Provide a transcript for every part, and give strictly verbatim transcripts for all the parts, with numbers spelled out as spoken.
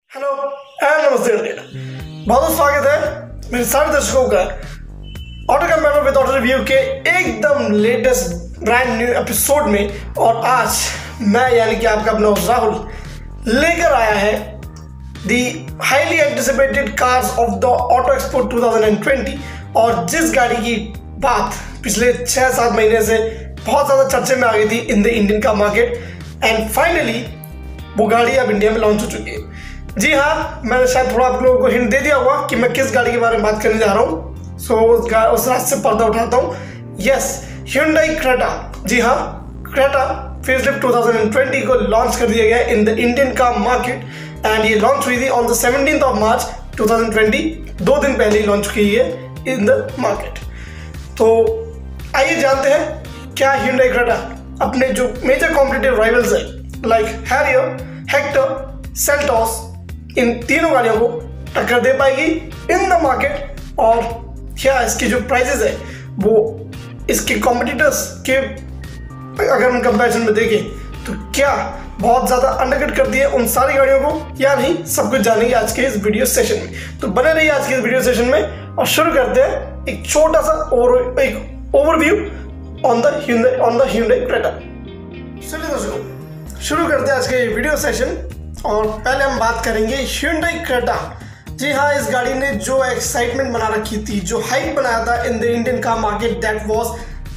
Hello and नमस्ते, बहुत बहुत स्वागत है मेरे सारे दर्शकों का auto compare with auto review के एकदम लेटेस्ट ब्रांड न्यू एपिसोड में। और आज मैं यानी कि आपका अपना राहुल लेकर आया है the highly anticipated cars of the auto expo two thousand twenty. और जिस गाड़ी की बात पिछले छः सात महीने से बहुत ज़्यादा चर्चे में आ गई थी in the Indian car market, and finally वो गाड़ी अब इंडिया में लॉन्च हो चुकी है। जी हाँ, मैंने शायद थोड़ा आप लोगों को हिंट दे दिया होगा कि मैं किस गाड़ी के बारे में बात करने जा रहा हूँ। सो so, उस, उस रास्ते से पर्दा उठाता हूँ। Yes, Hyundai Creta। जी हाँ, Creta facelift two thousand twenty को लॉन्च कर दिया गया in the Indian car market and ये लॉन्च हुई थी on the seventeenth of March two thousand twenty. दो दिन पहले ही लॉन्च की है इन द मार्केट। तो आइए जानते हैं क्या Hyundai Creta अपने जो मेजर कॉम्पिटिटिव राइवल्स है लाइक हैरियर, हेक्टर, सेल्टॉस, इन तीनों गाड़ियों को टक्कर दे पाएगी इन द मार्केट, और क्या इसकी जो प्राइसेस है वो इसके कॉम्पिटिटर्स के अगर हम कंपैरिजन में देखें तो क्या बहुत ज़्यादा अंडरकट कर दिए उन सारी गाड़ियों को या नहीं, सब कुछ जानेंगे आज के इस वीडियो सेशन में। तो बने रहिए आज के इस वीडियो सेशन में और शुरू करते हैं एक छोटा सा और एक overview on the Hyundai on the Hyundai Creta। चलिए दोस्तों शुरू करते हैं आज के वीडियो सेशन और पहले हम बात करेंगे Hyundai Creta। जी हाँ, इस गाड़ी ने जो एक्साइटमेंट बना रखी थी, जो हाइप बनाया था in the Indian car market, that was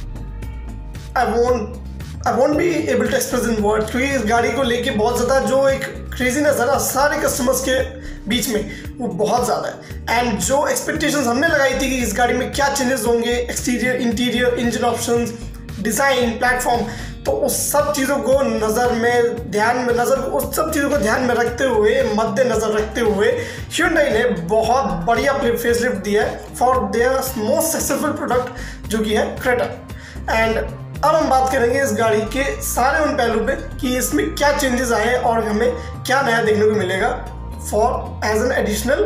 I won't I won't be able to express in word, क्योंकि इस गाड़ी को लेके बहुत ज़्यादा जो एक क्रेजीनेस है ना सारे कस्टमर्स के बीच में, वो बहुत ज़्यादा है। एंड जो एक्सपेक्टेशंस हमने लगाई थी कि इस गाड़ी में क्या चेंजेस होंगे, exterior, interior, engine options, design, platform, तो उस सब चीज़ों को नज़र में ध्यान में नज़र उस सब चीज़ों को ध्यान में रखते हुए मद्देनज़र रखते हुए Hyundai ने बहुत बढ़िया फेसलिफ्ट दिया है for their most successful product जो कि है Creta। एंड अब हम बात करेंगे इस गाड़ी के सारे उन पहलू पे कि इसमें क्या चेंजेस आए और हमें क्या नया देखने को मिलेगा for as an additional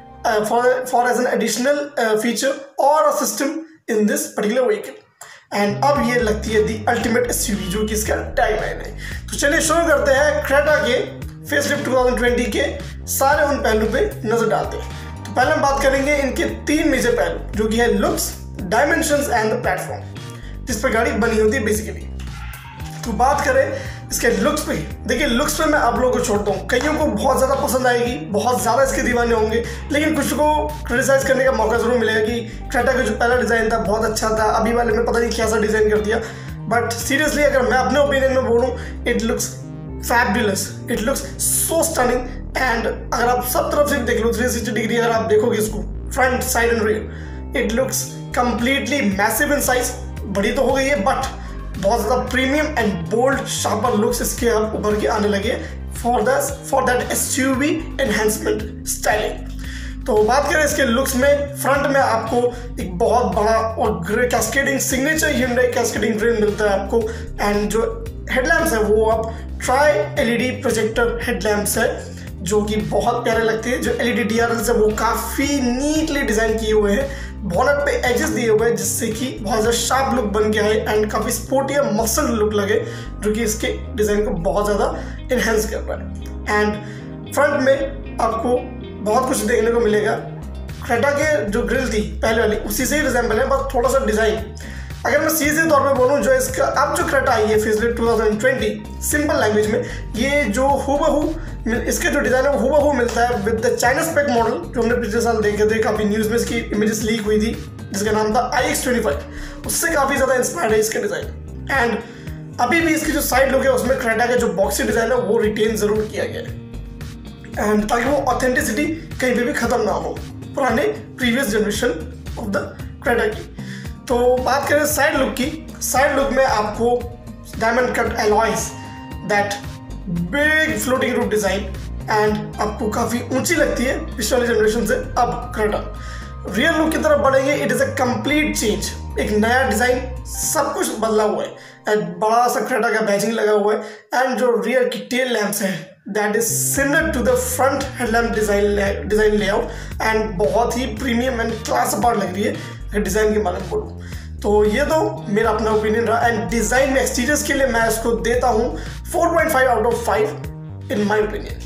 for for as an additional feature और a system in this particular vehicle. And अब ये लगती है दी अल्टीमेट एसयूवी जो कि इसका टैगलाइन है। तो चलिए शुरू करते हैं Creta के फेसलिफ्ट टू थाउजेंड ट्वेंटी के सारे उन पहलू पे नजर डालते हैं। तो पहले हम बात करेंगे इनके तीन मेजर पहलू जो कि है looks, dimensions and the platform जिस पर गाड़ी बनी होती है बेसिकली। तो बात करें इसके लुक्स पे, देखिए लुक्स पे मैं आप लोगों को छोड़ता हूँ, कईयों को बहुत ज़्यादा पसंद आएगी, बहुत ज़्यादा इसके दीवाने होंगे, लेकिन कुछ को क्रिटिसाइज करने का मौका ज़रूर मिलेगा कि Creta का जो पहला डिज़ाइन था बहुत अच्छा था, अभी वाले में पता नहीं क्या सा डिज़ाइन कर दिया। बट सीरियसली अगर मैं अपने ओपिनियन में बोलूँ, it looks fabulous, it looks so stunning. And अगर आप सब तरफ से देख लो थ्री सिक्सटी डिग्री अगर आप देखोगे इसको front, side and rear, it looks completely massive in size. बड़ी तो हो गई है बट बहुत ज़्यादा premium and bold sharper looks इसके अब उभर के आने लगे for the for that SUV enhancement styling. तो बात करें इसके लुक्स में, फ्रंट में आपको एक बहुत बड़ा और grey cascading signature Hyundai cascading grille मिलता है आपको। एंड जो हेडलैम्प्स है वो अब ट्राई एलईडी प्रोजेक्टर हेडलैम्प्स है जो कि बहुत प्यारे लगते हैं। जो एलईडी डीआरएल्स है वो काफ़ी नीटली डिज़ाइन किए हुए हैं, बॉनेट पे एजेस दिए हुए हैं जिससे कि बहुत ज़्यादा शार्प लुक बन गया है एंड काफ़ी स्पोर्टी और मसल लुक लगे जो कि इसके डिज़ाइन को बहुत ज़्यादा इन्हेंस कर रहा है। एंड फ्रंट में आपको बहुत कुछ देखने को मिलेगा। Creta के जो ग्रिल थी पहले वाली उसी से ही रिजेंबल है, बस थोड़ा सा डिज़ाइन। अगर मैं सीधे तौर पे बोलूँ, जो इसका अब जो Creta आई है facelift two thousand twenty, simple language में ये जो हूबहू इसके जो डिज़ाइन है वो हूबहू मिलता है with the China spec model जो हमने पिछले साल देखे थे, काफ़ी न्यूज़ में इसकी इमेजेस लीक हुई थी जिसका नाम था आई एक्स ट्वेंटी फाइव। उससे काफ़ी ज़्यादा इंस्पायर्ड है इसके डिज़ाइन। एंड अभी भी इसकी जो साइड लुक है उसमें Creta का जो बॉक्सी डिज़ाइन है वो रिटेन ज़रूर किया गया है, एंड ताकि वो ऑथेंटिसिटी कहीं पर भी ख़त्म ना हो पुराने previous generation of the Creta की। तो बात करें साइड लुक की, साइड लुक में आपको diamond cut alloys, that big floating roof design, and आपको काफ़ी ऊंची लगती है पिछले वाली जनरेशन से अब Creta। रियर लुक की तरफ बढ़ेंगे, it is a complete change, एक नया डिज़ाइन, सब कुछ बदला हुआ है एंड बड़ा सा Creta का बैजिंग लगा हुआ है। एंड जो रियर की टेल लैम्प्स हैं that is similar to the front headlamp design design layout and बहुत ही प्रीमियम एंड क्लास अपार्ट लग रही है डिज़ाइन के मालूम बोलूँ तो। ये तो मेरा अपना ओपिनियन रहा। एंड डिज़ाइन में एक्सटीरियर्स के लिए मैं इसको देता हूँ four point five out of five in my opinion.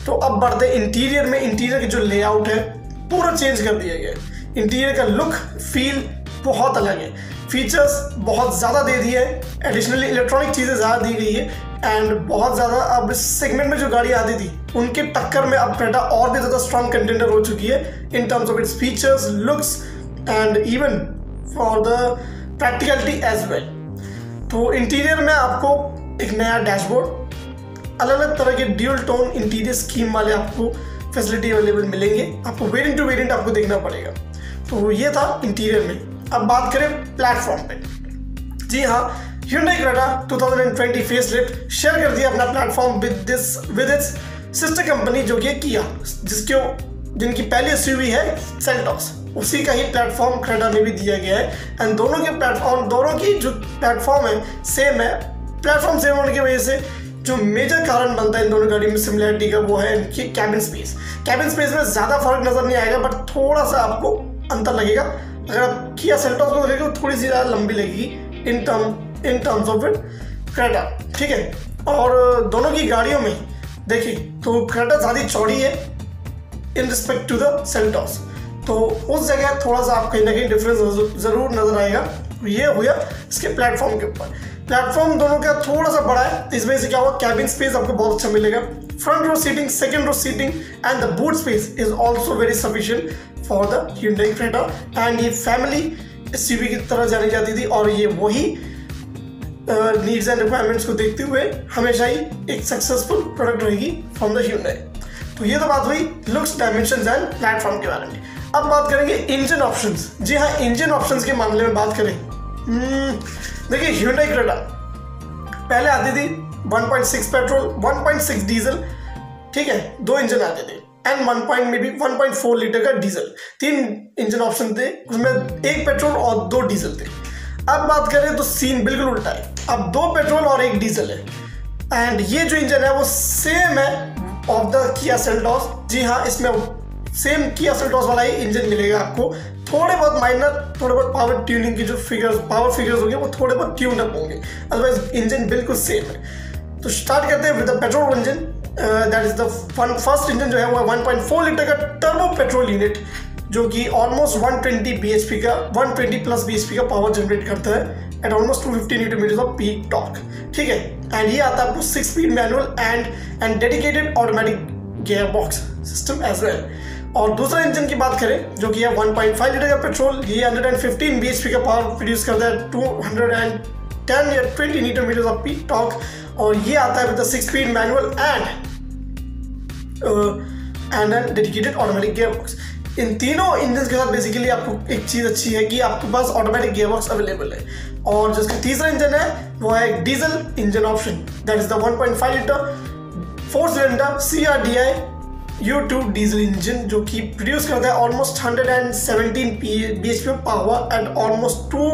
तो अब बढ़ते इंटीरियर में। इंटीरियर की जो लेआउट है पूरा चेंज कर दिया गया है। इंटीरियर का लुक फील बहुत अलग है, फीचर्स बहुत ज़्यादा दे दिए हैं, एडिशनली इलेक्ट्रॉनिक चीज़ें ज़्यादा दी गई है एंड बहुत ज़्यादा अब इस सेगमेंट में जो गाड़ी आती थी उनके टक्कर में अब क्रेटा और भी ज़्यादा स्ट्रॉन्ग कंटेंडर हो चुकी है in terms of its features, looks and even for the practicality as well. तो इंटीरियर में आपको एक नया डैशबोर्ड, अलग अलग तरह के ड्यूल टोन इंटीरियर स्कीम वाले आपको फैसिलिटी अवेलेबल मिलेंगे। आपको वेरिएंट टू वेरिएंट आपको देखना पड़ेगा। तो ये था इंटीरियर में। अब बात करें प्लेटफॉर्म पे। जी हाँ, Hyundai Creta twenty twenty facelift share कर दिया अपना platform with this with its sister company जो कि किया, जिसके जिनकी पहली एसयूवी है सेल्टॉस, उसी का ही प्लेटफॉर्म क्रेटा में भी दिया गया है। एंड दोनों के प्लेटफॉर्म दोनों की जो प्लेटफॉर्म है सेम है। प्लेटफॉर्म सेम होने की वजह से जो मेजर कारण बनता है इन दोनों गाड़ी में सिमिलरिटी का वो है इनकी कैबिन स्पेस। कैबिन स्पेस में ज़्यादा फर्क नज़र नहीं आएगा, बट थोड़ा सा आपको अंतर लगेगा। अगर आप किया सेल्टॉस को देखेंगे तो थोड़ी सी ज़्यादा लंबी लगेगी in term in terms of it Creta, ठीक है। और दोनों की गाड़ियों में देखिए तो क्रेटा ज़्यादा चौड़ी है in respect to the Seltos, तो उस जगह थोड़ा सा आप कहीं ना कहीं डिफरेंस ज़रूर नज़र आएगा। ये हो गया इसके प्लेटफॉर्म के ऊपर। प्लेटफॉर्म दोनों का थोड़ा सा बड़ा है, इस वजह से क्या होगा, कैबिन स्पेस आपको बहुत अच्छा मिलेगा। Front row seating, second row seating and the boot space is also very sufficient for the Hyundai Creta। And ये फैमिली एसयूवी की तरह जानी जाती थी और ये वही नीड्स एंड रिक्वायरमेंट्स को देखते हुए हमेशा ही एक सक्सेसफुल प्रोडक्ट रहेगी फ्रॉम द Hyundai। तो ये तो बात हुई लुक्स, डायमेंशंस एंड प्लेटफॉर्म के बारे में। अब बात करेंगे इंजन ऑप्शंस। जी हाँ, इंजन ऑप्शंस के मामले में बात करें, देखिए Hyundai Creta पहले आती थी one point six petrol, one point six diesel, ठीक है, दो इंजन आते थे एंड वन पॉइंट में भी वन पॉइंट फोर लीटर का डीजल, तीन इंजन ऑप्शन थे, उसमें एक पेट्रोल और दो डीजल थे। अब बात करें तो सीन बिल्कुल उल्टा है, अब दो पेट्रोल और एक डीजल है एंड ये जो इंजन है वो सेम है ऑफ द किया सेल्टॉस। जी हाँ, इसमें सेम किया सेल्टॉस वाला ही इंजन मिलेगा आपको। थोड़े बहुत माइनर, थोड़े बहुत पावर ट्यूनिंग की जो फिगर्स पावर फिगर्स होंगे वो थोड़े बहुत ट्यून अप होंगे, अदरवाइज इंजन बिल्कुल सेम है। तो स्टार्ट करते हैं with the petrol engine. That is the first engine जो है वो वन पॉइंट फोर लीटर का टर्बो पेट्रोल यूनिट, जो कि ऑलमोस्ट वन ट्वेंटी बीएचपी का वन ट्वेंटी प्लस बीएचपी का पावर जनरेट करता है at almost two fifty newton metres of peak torque, ठीक है। एंड ये आता है आपको six speed manual and and dedicated automatic gear box system as well. और दूसरा इंजन की बात करें जो कि है वन पॉइंट फाइव लीटर का पेट्रोल, ये वन फिफ्टीन बीएचपी का पावर प्रोड्यूस करता है, टू टेन या twenty newton metres of peak torque, और ये आता है with the six speed manual and and and dedicated automatic gear box. इन तीनों इंजन के साथ बेसिकली आपको एक चीज़ अच्छी है कि आपके पास ऑटोमेटिक गियर बॉक्स अवेलेबल है। और जिसका तीसरा इंजन है वो है एक diesel engine option, that is the one point five litre four cylinder C R D I U two diesel engine, जो कि प्रोड्यूस करता है almost one seventeen BHP of power and almost two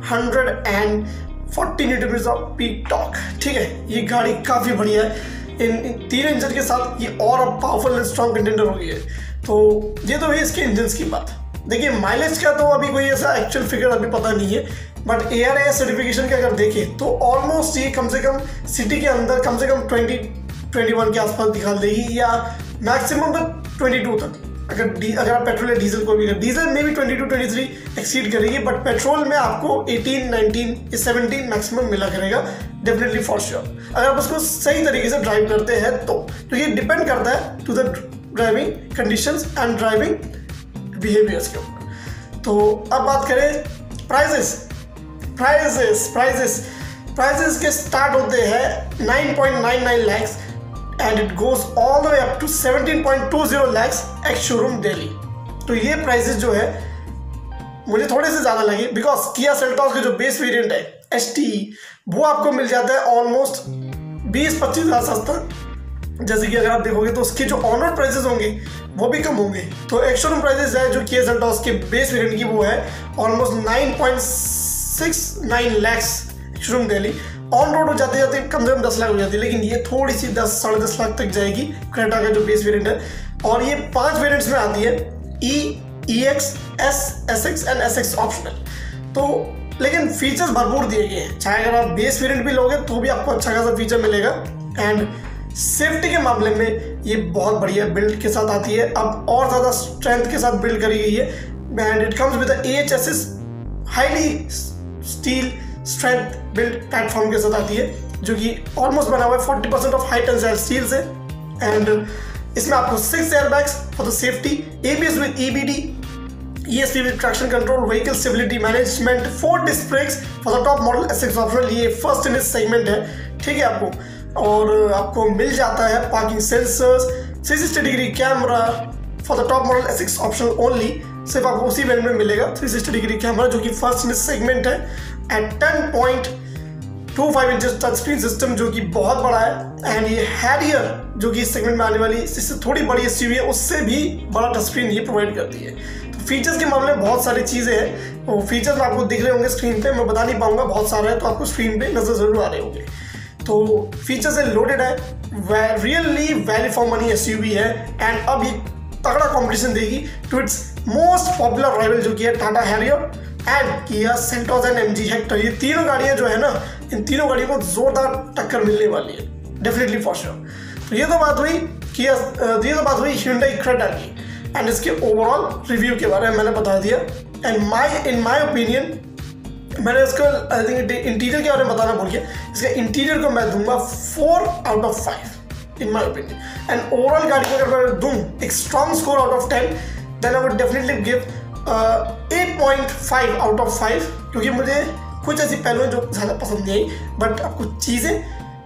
forty newton metres of peak torque, ठीक है। ये गाड़ी काफ़ी बढ़िया है। इन, इन तीन इंजन के साथ ये और पावरफुल एंड स्ट्रॉन्ग कंटेंडर हो गई है। तो ये तो है इसके इंजन की बात। देखिए माइलेज का तो अभी कोई ऐसा एक्चुअल फिगर अभी पता नहीं है, but A R A certification का अगर देखें तो ऑलमोस्ट ये कम से कम सिटी के अंदर कम से कम ट्वेंटी ट्वेंटी वन के आसपास दिखा देगी, या मैक्सिमम तो ट्वेंटी टू तक। अगर डी अगर आप पेट्रोल या डीजल को भी कर, डीजल में भी twenty two twenty three exceed करेगी, बट पेट्रोल में आपको एटीन नाइनटीन या सेवनटीन मैक्सिमम मिला करेगा डेफिनेटली फॉर श्योर, अगर आप उसको सही तरीके से ड्राइव करते हैं तो। तो ये डिपेंड करता है to the driving conditions and driving behaviours के ऊपर। तो अब बात करें प्राइजेस प्राइजेस प्राइजेस प्राइजेस के स्टार्ट होते हैं nine point nine nine lakhs and it goes all the way up to seventeen point two zero lakhs ex showroom Delhi. तो ये प्राइजेस जो है मुझे थोड़े से ज़्यादा लगे, बिकॉज किया सेल्टॉस का जो बेस वेरिएंट है एस टी वो आपको मिल जाता है ऑलमोस्ट बीस पच्चीस हज़ार सस्ता, जैसे कि अगर आप देखोगे तो उसके जो ऑनरोड प्राइसेस होंगे वो भी कम होंगे। तो एक्स शोरूम प्राइसेस है जो किया सेल्टॉस के बेस वेरिएंट की वो है almost nine point six nine lakhs showroom Delhi. On road हो जाते जाते कम से कम दस लाख हो जाती है, लेकिन ये थोड़ी सी दस साढ़े दस लाख तक जाएगी क्रेटा का जो बेस वेरिएंट है। और ये पांच वेरिएंट्स में आती है, E, E X, S, S X and S X optional. तो लेकिन फीचर्स भरपूर दिए गए हैं, चाहे अगर आप बेस वेरिएंट भी लोगे तो भी आपको अच्छा खासा फीचर मिलेगा। एंड सेफ्टी के मामले में ये बहुत बढ़िया बिल्ड के साथ आती है, अब और ज़्यादा स्ट्रेंथ के साथ बिल्ड करी गई है। And it comes with A H S S highly steel strength build platform के साथ आती है, जो कि ऑलमोस्ट बना हुआ है forty percent of high tensile steel से। एंड इसमें आपको six airbags for the safety, A B S with E B D, E S P with traction control, vehicle stability management, four disc brakes for the top model S X optional। ये first in इस segment है, ठीक है आपको। और आपको मिल जाता है parking sensors, three sixty degree camera for the top model S X optional only. सिर्फ आपको उसी वेरिएंट में मिलेगा थ्री सिक्सटी डिग्री कैमरा, जो कि फर्स्ट इन इस सेगमेंट है। At ten point two five inches touch screen system, जो कि बहुत बड़ा है। एंड ये हैरियर जो कि इस सेगमेंट में आने वाली इससे थोड़ी बड़ी एसयूवी है, उससे भी बड़ा टच स्क्रीन ये प्रोवाइड करती है। तो फीचर्स के मामले में बहुत सारी चीज़ें हैं, वो फीचर्स आपको दिख रहे होंगे स्क्रीन पे, मैं बता नहीं पाऊंगा, बहुत सारे हैं तो आपको स्क्रीन पे नजर जरूर आ रहे होंगे। तो फीचर्स से लोडेड है, really value for money SUV है। एंड अब ये तगड़ा कॉम्पिटिशन देगी to its most popular rival, जो कि है Tata Harrier and Kia Seltos and M G Hector. ये तीनों गाड़ियां जो है ना, इन तीनों गाड़ियों को जोरदार टक्कर मिलने वाली है, डेफिनेटली फॉर श्योर। तो ये तो बात हुई किया, ये तो बात हुई Hyundai Creta की। एंड इसके ओवरऑल रिव्यू के बारे में मैंने बता दिया। And my in my opinion मैंने इसको आई थिंक इंटीरियर के बारे में बताना भूल गया, इसके इंटीरियर को मैं दूंगा four out of five in my opinion. And overall गाड़ी को अगर मैं दूँ एक strong score out of ten, then I would definitely give eight point five out of five, क्योंकि मुझे कुछ ऐसी पहलू जो ज़्यादा पसंद नहीं आई, बट अब कुछ चीज़ें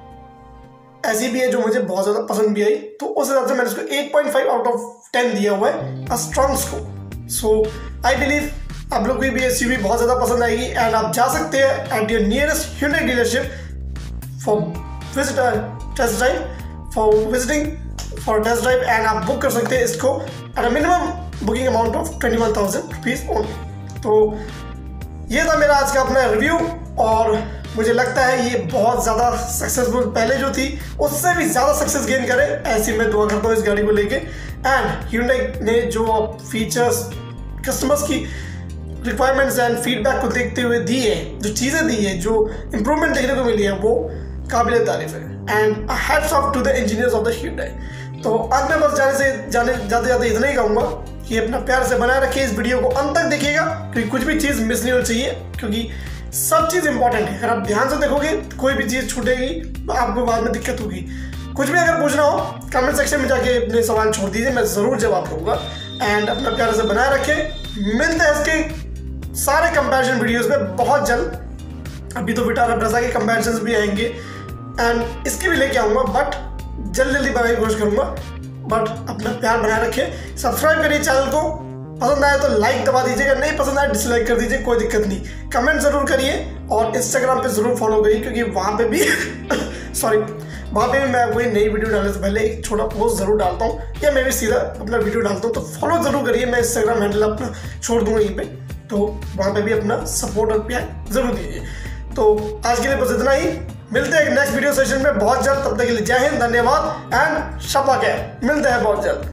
ऐसी भी है जो मुझे बहुत ज़्यादा पसंद भी आई, तो उस हिसाब से मैंने इसको eight point five out of ten दिया हुआ है, a strong score. So I believe आप लोग को भी एसयूवी बहुत ज़्यादा पसंद आएगी। एंड आप जा सकते हैं at your nearest Hyundai dealership for visit test drive for visiting for test drive, and आप बुक कर सकते हैं इसको at a minimum booking amount of twenty one thousand rupees only. तो ये था मेरा आज का अपना रिव्यू, और मुझे लगता है ये बहुत ज़्यादा सक्सेसफुल पहले जो थी उससे भी ज़्यादा सक्सेस गेन करे, ऐसी मैं दुआ करता हूँ इस गाड़ी को लेके। एंड Hyundai ने जो फीचर्स कस्टमर्स की रिक्वायरमेंट्स एंड फीडबैक को देखते हुए दी है, जो चीज़ें दी है, जो इम्प्रूवमेंट देखने को मिली है, वो काबिल तारीफ है। And hats off to the engineers of the Hyundai। तो अंत में बस जाने से जाने जाते जाते इतना ही कहूँगा कि अपना प्यार से बनाए रखिए, इस वीडियो को अंत तक देखिएगा, क्योंकि कुछ भी चीज़ मिस नहीं होनी चाहिए, क्योंकि सब चीज़ इंपॉर्टेंट है। अगर आप ध्यान से देखोगे कोई भी चीज़ छूटेगी तो आपको बाद में दिक्कत होगी। कुछ भी अगर पूछना हो कमेंट सेक्शन में जाके अपने सवाल छोड़ दीजिए, मैं ज़रूर जवाब दूंगा। एंड अपना प्यार से बनाए रखें, मिलते हैं इसके सारे कंपैरिजन वीडियोस में बहुत जल्द। अभी तो विटारा ब्रेज़ा के कंपैरिजन भी आएंगे एंड इसके भी लेके आऊँगा, बट जल्द जल्दी बनाने की कोशिश करूँगा। बट अपना प्यार बनाए रखें, सब्सक्राइब करिए चैनल को, पसंद आए तो लाइक दबा दीजिएगा, नहीं पसंद आए डिसलाइक कर दीजिए, कोई दिक्कत नहीं। कमेंट ज़रूर करिए और इंस्टाग्राम पे ज़रूर फॉलो करिए, क्योंकि वहाँ पे भी सॉरी वहाँ पे भी मैं कोई नई वीडियो डालने से पहले एक छोटा पोस्ट ज़रूर डालता हूँ, या मैं भी सीधा अपना वीडियो डालता हूँ, तो फॉलो ज़रूर करिए। मैं इंस्टाग्राम हैंडल अपना छोड़ दूँगा यहीं पर, तो वहाँ पर भी अपना सपोर्ट और प्यार ज़रूर दीजिए। तो आज के लिए बस इतना ही, मिलते हैं नेक्स्ट वीडियो सेशन में बहुत जल्द। तब तक के लिए जय हिंद, धन्यवाद एंड शब्बा खैर, मिलते हैं बहुत जल्द।